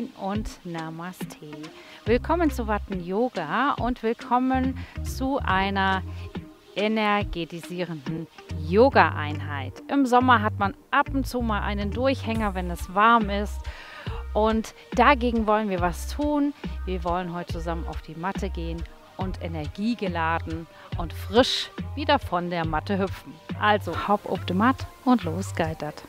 Moin und Namaste. Willkommen zu Watten Yoga und willkommen zu einer energetisierenden Yoga-Einheit. Im Sommer hat man ab und zu mal einen Durchhänger, wenn es warm ist. Und dagegen wollen wir was tun. Wir wollen heute zusammen auf die Matte gehen und energiegeladen und frisch wieder von der Matte hüpfen. Also hopp auf die Matte und los geitert.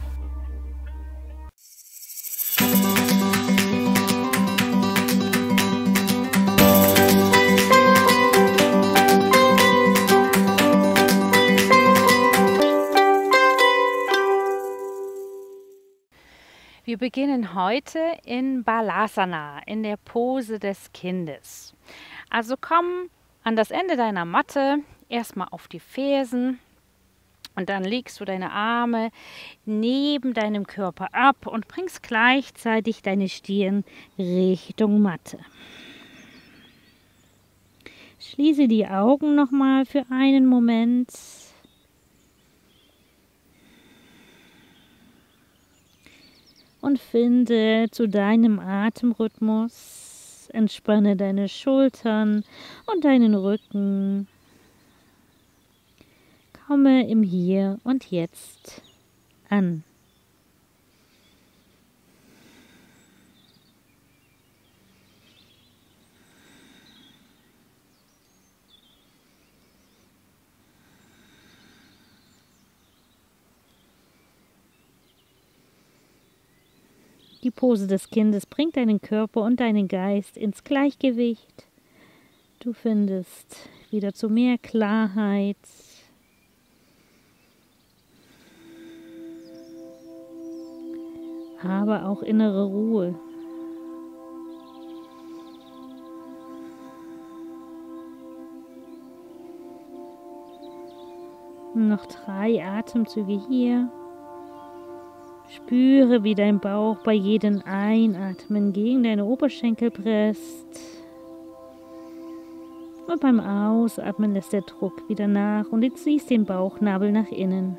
Wir beginnen heute in Balasana, in der Pose des Kindes. Also komm an das Ende deiner Matte, erstmal auf die Fersen und dann legst du deine Arme neben deinem Körper ab und bringst gleichzeitig deine Stirn Richtung Matte. Schließe die Augen nochmal für einen Moment. Und finde zu deinem Atemrhythmus, entspanne deine Schultern und deinen Rücken. Komme im Hier und Jetzt an. Die Pose des Kindes bringt deinen Körper und deinen Geist ins Gleichgewicht. Du findest wieder zu mehr Klarheit. Aber auch innere Ruhe. Noch 3 Atemzüge hier. Spüre, wie dein Bauch bei jedem Einatmen gegen deine Oberschenkel presst. Und beim Ausatmen lässt der Druck wieder nach und du ziehst den Bauchnabel nach innen.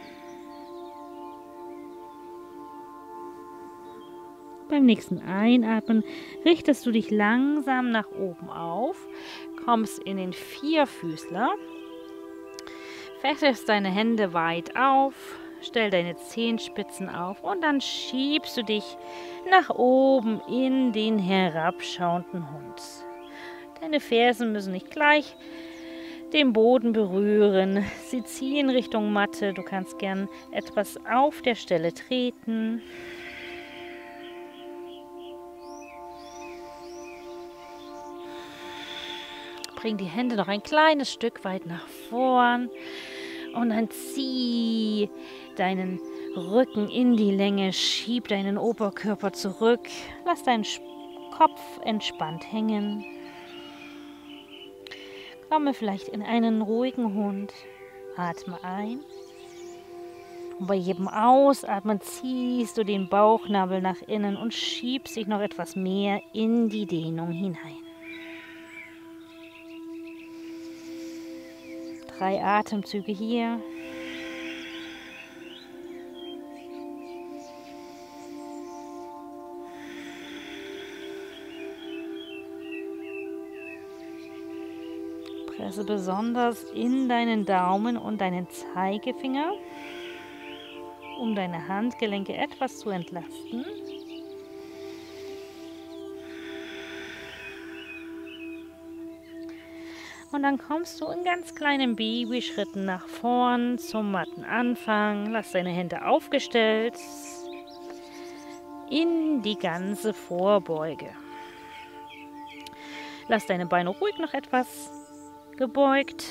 Beim nächsten Einatmen richtest du dich langsam nach oben auf, kommst in den Vierfüßler, fächerst deine Hände weit auf, stell deine Zehenspitzen auf und dann schiebst du dich nach oben in den herabschauenden Hund. Deine Fersen müssen nicht gleich den Boden berühren. Sie ziehen Richtung Matte. Du kannst gern etwas auf der Stelle treten. Bring die Hände noch ein kleines Stück weit nach vorn. Und dann zieh deinen Rücken in die Länge, schieb deinen Oberkörper zurück, lass deinen Kopf entspannt hängen. Komme vielleicht in einen ruhigen Hund, atme ein. Und bei jedem Ausatmen ziehst du den Bauchnabel nach innen und schiebst dich noch etwas mehr in die Dehnung hinein. 3 Atemzüge hier. Presse besonders in deinen Daumen und deinen Zeigefinger, um deine Handgelenke etwas zu entlasten. Und dann kommst du in ganz kleinen Babyschritten nach vorn zum Mattenanfang. Lass deine Hände aufgestellt in die ganze Vorbeuge. Lass deine Beine ruhig noch etwas gebeugt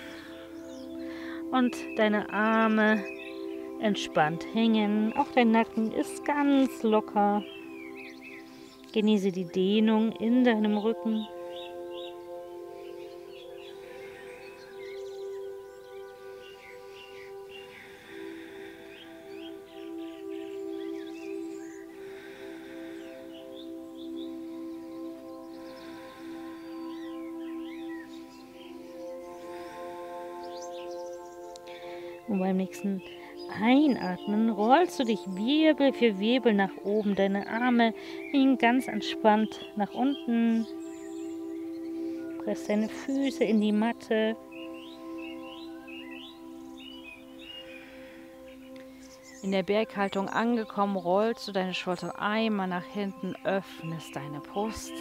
und deine Arme entspannt hängen. Auch dein Nacken ist ganz locker. Genieße die Dehnung in deinem Rücken. Und beim nächsten Einatmen, rollst du dich Wirbel für Wirbel nach oben. Deine Arme liegen ganz entspannt nach unten. Presst deine Füße in die Matte. In der Berghaltung angekommen, rollst du deine Schultern einmal nach hinten, öffnest deine Brust.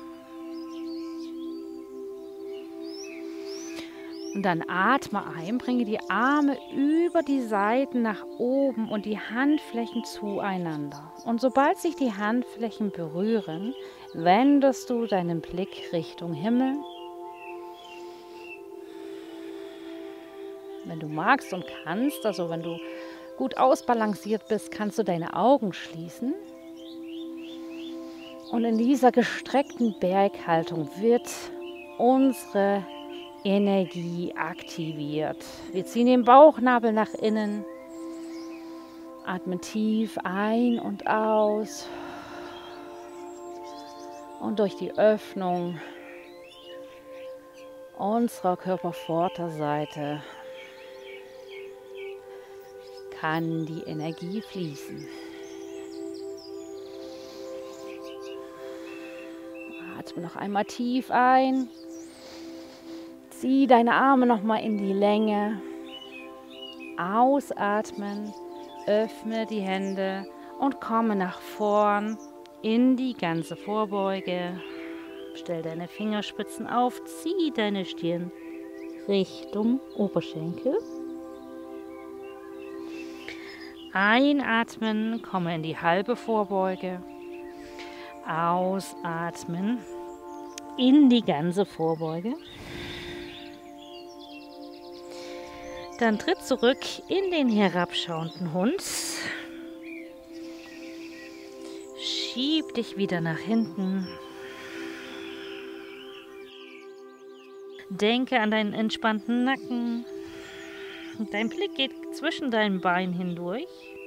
Und dann atme ein, bringe die Arme über die Seiten nach oben und die Handflächen zueinander. Und sobald sich die Handflächen berühren, wendest du deinen Blick Richtung Himmel. Wenn du magst und kannst, also wenn du gut ausbalanciert bist, kannst du deine Augen schließen. Und in dieser gestreckten Berghaltung wird unsere Energie aktiviert. Wir ziehen den Bauchnabel nach innen, atmen tief ein und aus und durch die Öffnung unserer Körpervorderseite kann die Energie fließen. Atme noch einmal tief ein. Zieh deine Arme nochmal in die Länge. Ausatmen, öffne die Hände und komme nach vorn in die ganze Vorbeuge. Stell deine Fingerspitzen auf, zieh deine Stirn Richtung Oberschenkel. Einatmen, komme in die halbe Vorbeuge. Ausatmen in die ganze Vorbeuge. Dann tritt zurück in den herabschauenden Hund. Schieb dich wieder nach hinten. Denke an deinen entspannten Nacken. Dein Blick geht zwischen deinen Beinen hindurch.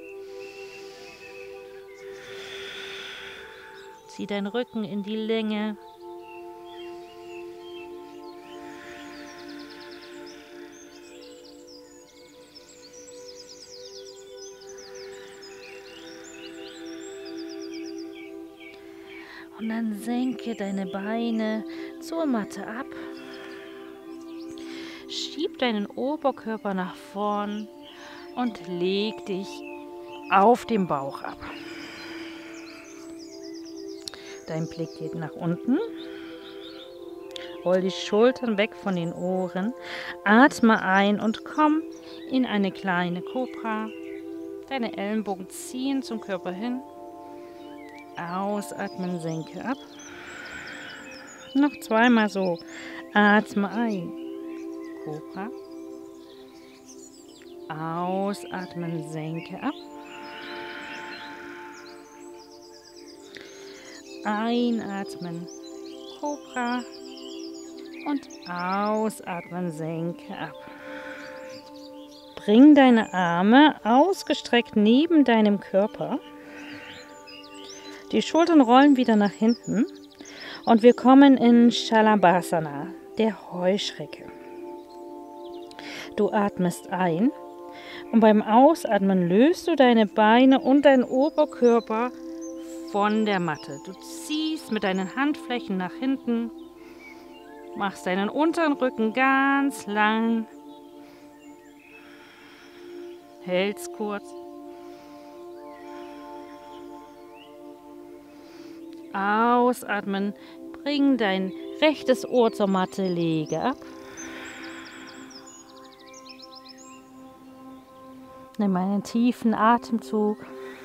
Zieh deinen Rücken in die Länge. Und dann senke deine Beine zur Matte ab. Schieb deinen Oberkörper nach vorn und leg dich auf den Bauch ab. Dein Blick geht nach unten. Roll die Schultern weg von den Ohren. Atme ein und komm in eine kleine Kobra. Deine Ellenbogen ziehen zum Körper hin. Ausatmen, senke ab. Noch zweimal so. Atme ein. Kobra. Ausatmen, senke ab. Einatmen, Kobra. Und ausatmen, senke ab. Bring deine Arme ausgestreckt neben deinem Körper. Die Schultern rollen wieder nach hinten und wir kommen in Shalabhasana, der Heuschrecke. Du atmest ein und beim Ausatmen löst du deine Beine und deinen Oberkörper von der Matte. Du ziehst mit deinen Handflächen nach hinten, machst deinen unteren Rücken ganz lang, hältst kurz. Ausatmen, bring dein rechtes Ohr zur Matte, lege ab. Nimm einen tiefen Atemzug.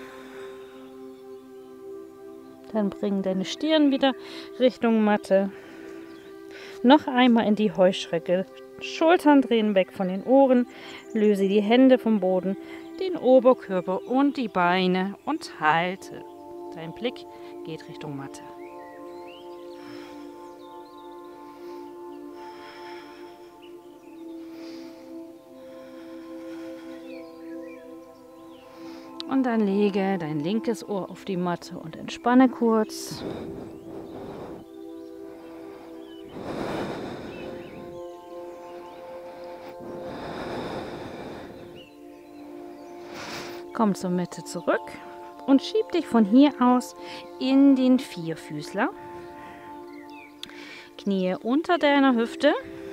Dann bring deine Stirn wieder Richtung Matte. Noch einmal in die Heuschrecke. Schultern drehen weg von den Ohren. Löse die Hände vom Boden, den Oberkörper und die Beine und halte. Dein Blick geht Richtung Matte. Und dann lege dein linkes Ohr auf die Matte und entspanne kurz. Komm zur Mitte zurück und schieb dich von hier aus in den Vierfüßler. Knie unter deiner Hüfte.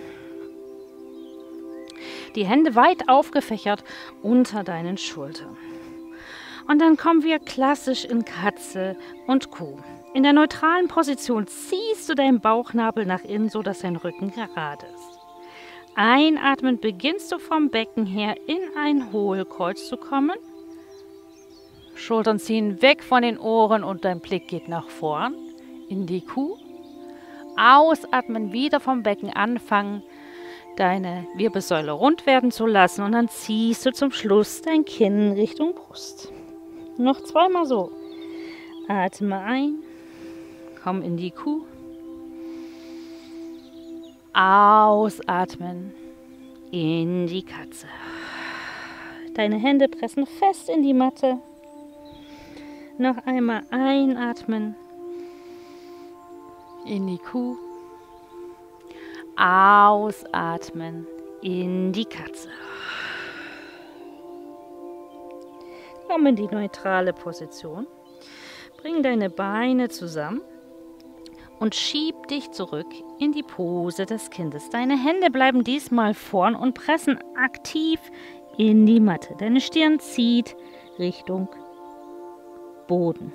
Die Hände weit aufgefächert unter deinen Schultern. Und dann kommen wir klassisch in Katze und Kuh. In der neutralen Position ziehst du deinen Bauchnabel nach innen, sodass dein Rücken gerade ist. Einatmend beginnst du vom Becken her in ein Hohlkreuz zu kommen. Schultern ziehen weg von den Ohren und dein Blick geht nach vorn in die Kuh. Ausatmen, wieder vom Becken anfangen, deine Wirbelsäule rund werden zu lassen und dann ziehst du zum Schluss dein Kinn Richtung Brust. Noch zweimal so. Atme ein, komm in die Kuh. Ausatmen in die Katze. Deine Hände pressen fest in die Matte. Noch einmal einatmen in die Kuh. Ausatmen in die Katze. Komm in die neutrale Position. Bring deine Beine zusammen und schieb dich zurück in die Pose des Kindes. Deine Hände bleiben diesmal vorn und pressen aktiv in die Matte. Deine Stirn zieht Richtung Boden.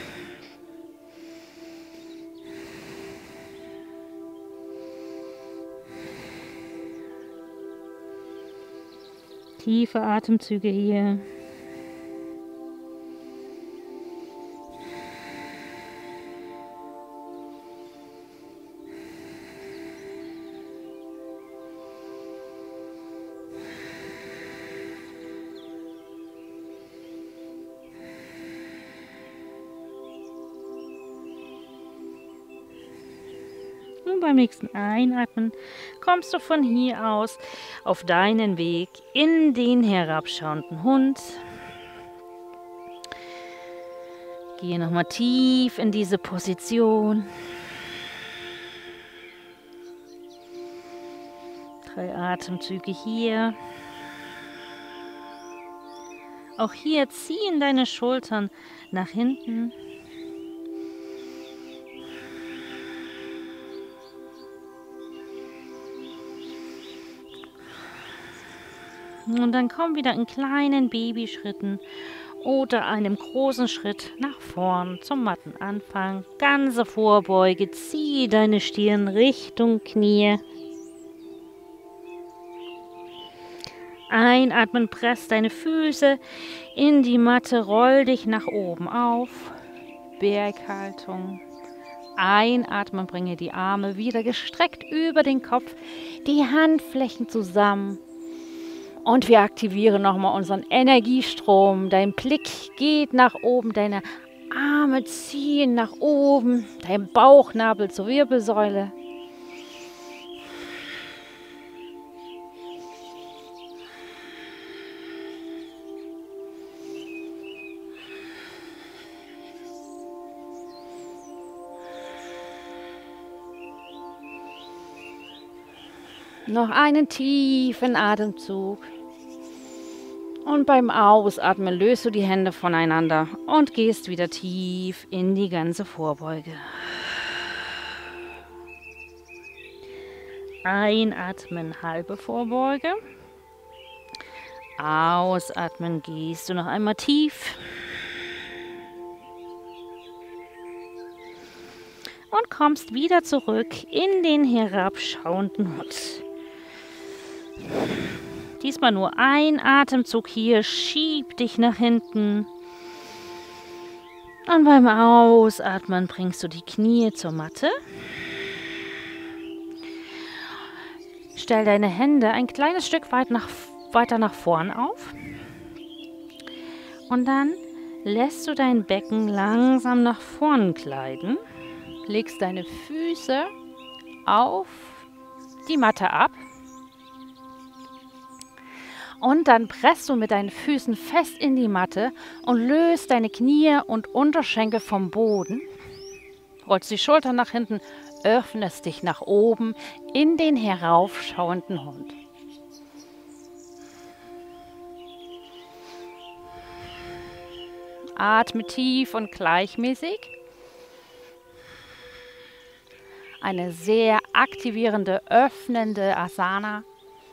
Tiefe Atemzüge hier. Und beim nächsten Einatmen kommst du von hier aus auf deinen Weg in den herabschauenden Hund. Gehe nochmal tief in diese Position. 3 Atemzüge hier. Auch hier ziehen deine Schultern nach hinten. Und dann komm wieder in kleinen Babyschritten oder einem großen Schritt nach vorn zum Mattenanfang. Ganze Vorbeuge, zieh deine Stirn Richtung Knie. Einatmen, press deine Füße in die Matte, roll dich nach oben auf. Berghaltung. Einatmen, bringe die Arme wieder gestreckt über den Kopf, die Handflächen zusammen. Und wir aktivieren nochmal unseren Energiestrom. Dein Blick geht nach oben, deine Arme ziehen nach oben, dein Bauchnabel zur Wirbelsäule. Noch einen tiefen Atemzug. Und beim Ausatmen löst du die Hände voneinander und gehst wieder tief in die ganze Vorbeuge. Einatmen, halbe Vorbeuge. Ausatmen, gehst du noch einmal tief. Und kommst wieder zurück in den herabschauenden Hund. Diesmal nur ein Atemzug hier, schieb dich nach hinten. Und beim Ausatmen bringst du die Knie zur Matte. Stell deine Hände ein kleines Stück weiter nach vorn auf. Und dann lässt du dein Becken langsam nach vorn gleiten. Legst deine Füße auf die Matte ab. Und dann presst du mit deinen Füßen fest in die Matte und löst deine Knie und Unterschenkel vom Boden. Rollst die Schultern nach hinten, öffnest dich nach oben in den heraufschauenden Hund. Atme tief und gleichmäßig. Eine sehr aktivierende, öffnende Asana.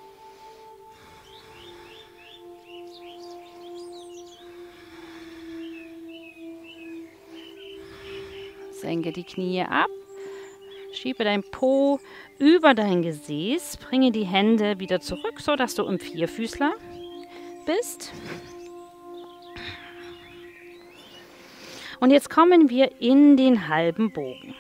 Senke die Knie ab. Schiebe dein Po über dein Gesäß. Bringe die Hände wieder zurück, sodass du im Vierfüßler bist. Und jetzt kommen wir in den halben Bogen.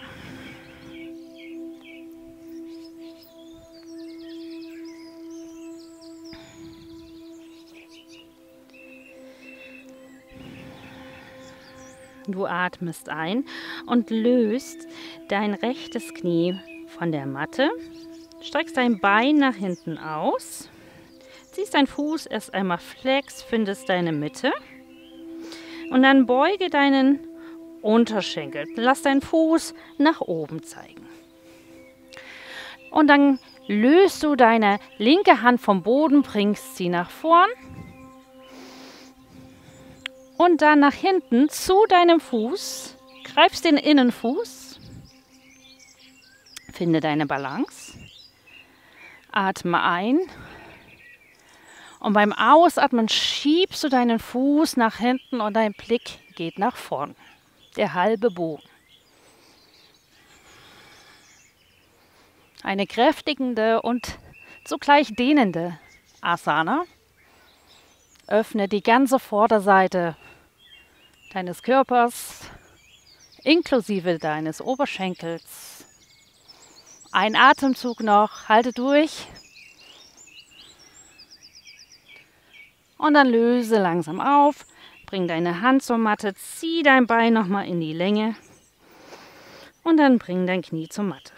Du atmest ein und löst dein rechtes Knie von der Matte. Streckst dein Bein nach hinten aus. Ziehst deinen Fuß erst einmal flex, findest deine Mitte. Und dann beuge deinen Unterschenkel. Lass deinen Fuß nach oben zeigen. Und dann löst du deine linke Hand vom Boden, bringst sie nach vorn. Und dann nach hinten zu deinem Fuß, greifst den Innenfuß, finde deine Balance, atme ein und beim Ausatmen schiebst du deinen Fuß nach hinten und dein Blick geht nach vorn, der halbe Bogen. Eine kräftigende und zugleich dehnende Asana. Öffne die ganze Vorderseite deines Körpers, inklusive deines Oberschenkels. Ein Atemzug noch, halte durch. Und dann löse langsam auf, bring deine Hand zur Matte, zieh dein Bein nochmal in die Länge und dann bring dein Knie zur Matte.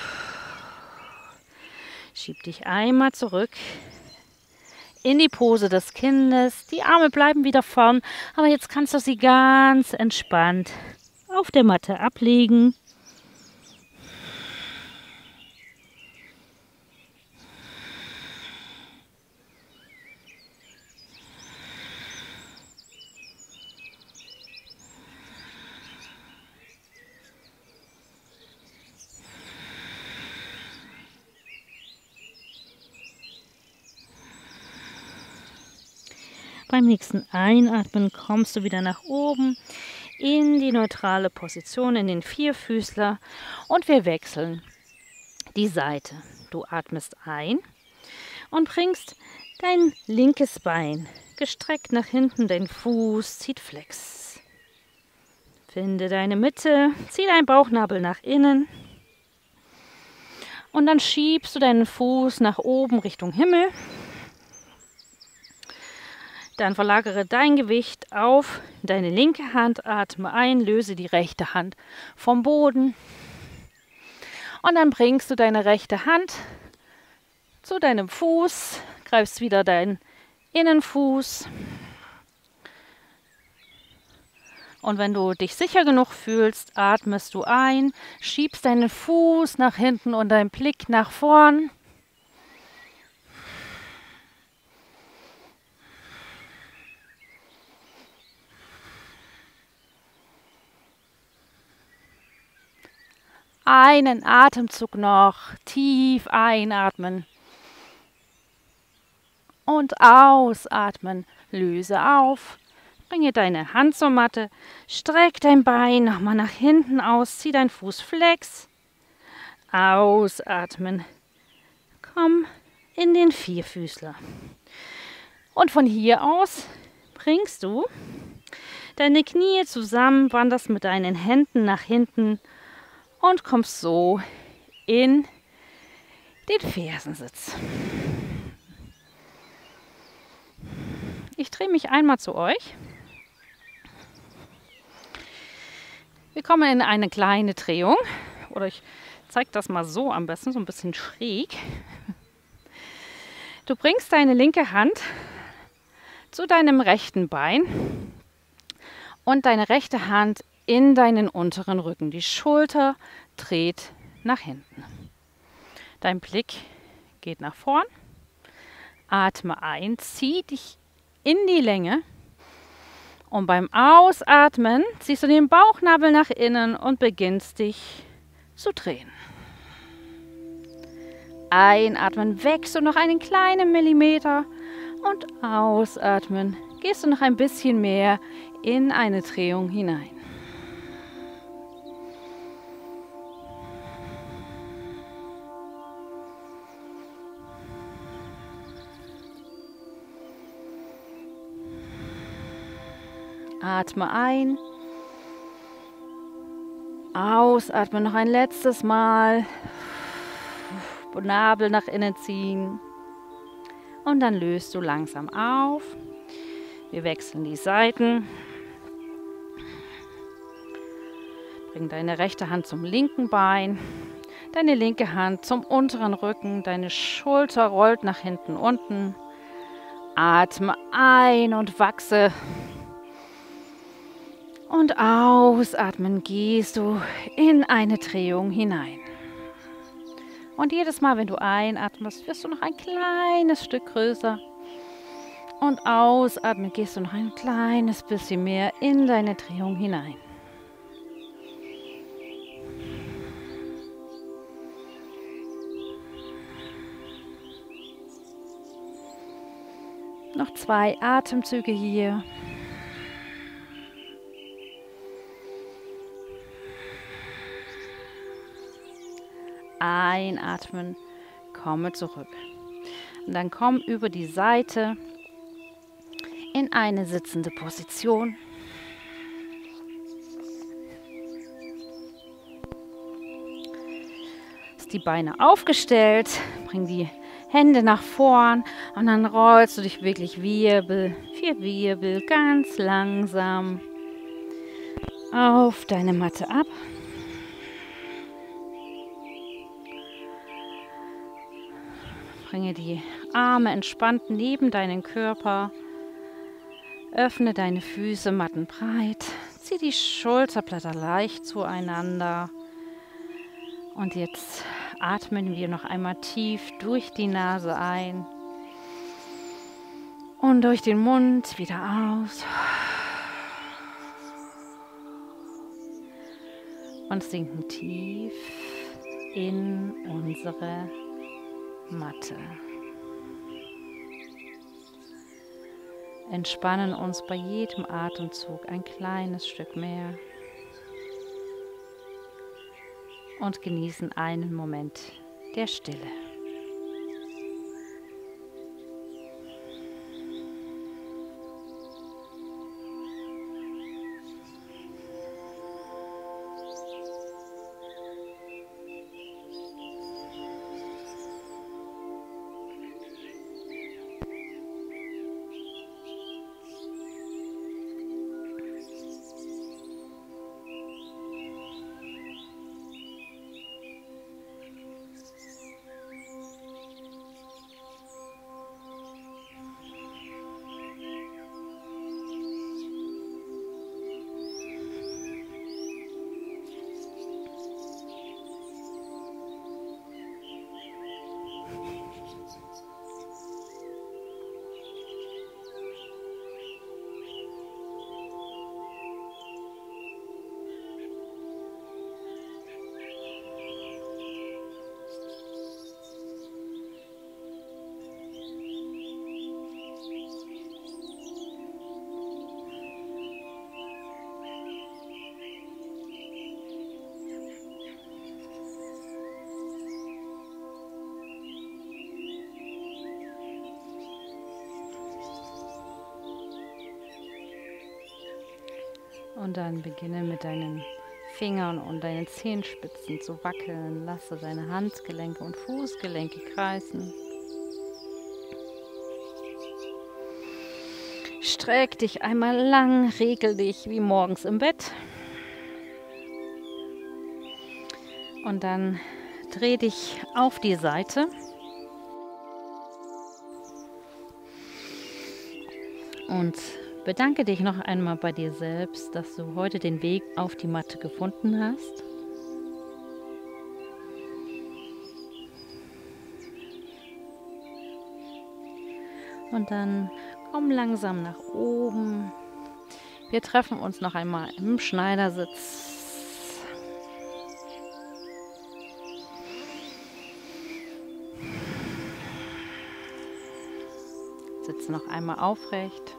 Schieb dich einmal zurück in die Pose des Kindes. Die Arme bleiben wieder vorn, aber jetzt kannst du sie ganz entspannt auf der Matte ablegen. Beim nächsten Einatmen kommst du wieder nach oben in die neutrale Position, in den Vierfüßler und wir wechseln die Seite. Du atmest ein und bringst dein linkes Bein gestreckt nach hinten, dein Fuß zieht flex. Finde deine Mitte, zieh deinen Bauchnabel nach innen und dann schiebst du deinen Fuß nach oben Richtung Himmel. Dann verlagere dein Gewicht auf deine linke Hand, atme ein, löse die rechte Hand vom Boden. Und dann bringst du deine rechte Hand zu deinem Fuß, greifst wieder deinen Innenfuß. Und wenn du dich sicher genug fühlst, atmest du ein, schiebst deinen Fuß nach hinten und deinen Blick nach vorn. Einen Atemzug noch, tief einatmen und ausatmen. Löse auf, bringe deine Hand zur Matte, streck dein Bein nochmal nach hinten aus, zieh deinen Fuß flex, ausatmen. Komm in den Vierfüßler. Und von hier aus bringst du deine Knie zusammen, wanderst mit deinen Händen nach hinten und kommst so in den Fersensitz. Ich drehe mich einmal zu euch. Wir kommen in eine kleine Drehung. Oder ich zeige das mal so am besten, so ein bisschen schräg. Du bringst deine linke Hand zu deinem rechten Bein und deine rechte Hand in deinen unteren Rücken. Die Schulter dreht nach hinten. Dein Blick geht nach vorn. Atme ein, zieh dich in die Länge Und beim Ausatmen ziehst du den Bauchnabel nach innen und beginnst dich zu drehen. Einatmen, wächst du noch einen kleinen Millimeter und ausatmen, gehst du noch ein bisschen mehr in eine Drehung hinein. Atme ein. Ausatmen noch ein letztes Mal. Nabel nach innen ziehen. Und dann löst du langsam auf. Wir wechseln die Seiten. Bring deine rechte Hand zum linken Bein. Deine linke Hand zum unteren Rücken. Deine Schulter rollt nach hinten unten. Atme ein und wachse. Und ausatmen gehst du in eine Drehung hinein. Und jedes Mal, wenn du einatmest, wirst du noch ein kleines Stück größer. Und ausatmen gehst du noch ein kleines bisschen mehr in deine Drehung hinein. Noch 2 Atemzüge hier. Einatmen, komme zurück. Und dann komm über die Seite in eine sitzende Position. Hast die Beine aufgestellt, bring die Hände nach vorn und dann rollst du dich wirklich Wirbel für Wirbel ganz langsam auf deine Matte ab. Bringe die Arme entspannt neben deinen Körper. Öffne deine Füße mattenbreit. Zieh die Schulterblätter leicht zueinander. Und jetzt atmen wir noch einmal tief durch die Nase ein. Und durch den Mund wieder aus. Und sinken tief in unsere Matte. Entspannen uns bei jedem Atemzug ein kleines Stück mehr und genießen einen Moment der Stille. Und dann beginne mit deinen Fingern und deinen Zehenspitzen zu wackeln. Lasse deine Handgelenke und Fußgelenke kreisen. Streck dich einmal lang, regel dich wie morgens im Bett. Und dann dreh dich auf die Seite. Und bedanke dich noch einmal bei dir selbst, dass du heute den Weg auf die Matte gefunden hast. Und dann komm langsam nach oben Wir treffen uns noch einmal im Schneidersitz. Sitze noch einmal aufrecht.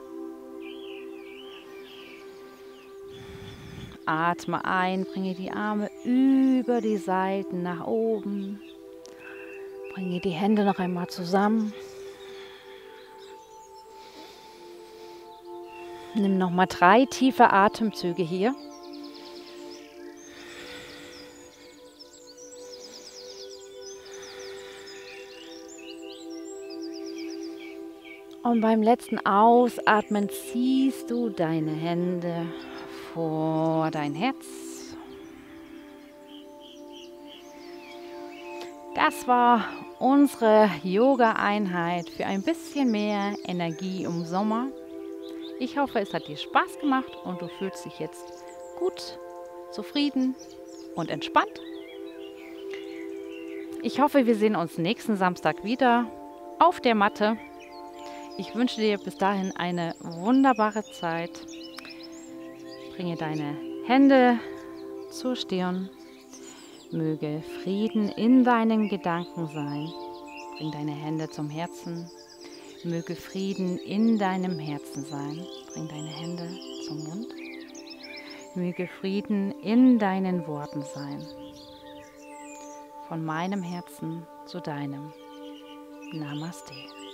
Atme ein, bringe die Arme über die Seiten nach oben. Bringe die Hände noch einmal zusammen. Nimm noch mal 3 tiefe Atemzüge hier. Und beim letzten Ausatmen ziehst du deine Hände vor dein Herz. Das war unsere Yoga-Einheit für ein bisschen mehr Energie im Sommer. Ich hoffe, es hat dir Spaß gemacht und du fühlst dich jetzt gut, zufrieden und entspannt. Ich hoffe, wir sehen uns nächsten Samstag wieder auf der Matte. Ich wünsche dir bis dahin eine wunderbare Zeit. Bringe deine Hände zur Stirn. Möge Frieden in deinen Gedanken sein. Bring deine Hände zum Herzen. Möge Frieden in deinem Herzen sein. Bring deine Hände zum Mund. Möge Frieden in deinen Worten sein. Von meinem Herzen zu deinem. Namaste.